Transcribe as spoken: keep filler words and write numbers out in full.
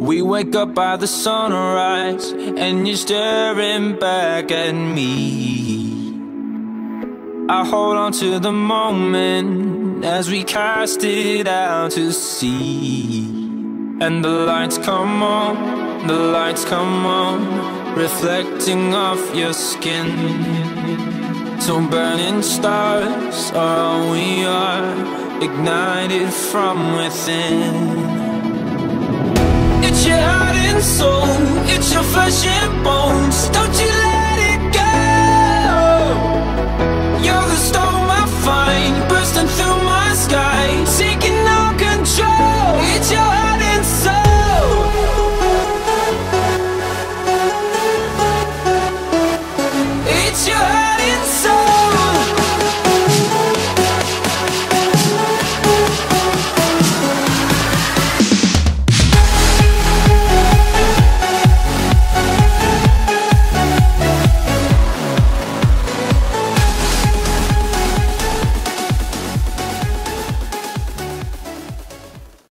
We wake up by the sunrise, and you're staring back at me. I hold on to the moment as we cast it out to sea. And the lights come on, the lights come on, reflecting off your skin. So burning stars are all we are, ignited from within. It's your heart and soul, it's your flesh and bones. Don't you let it go. You're the storm I find.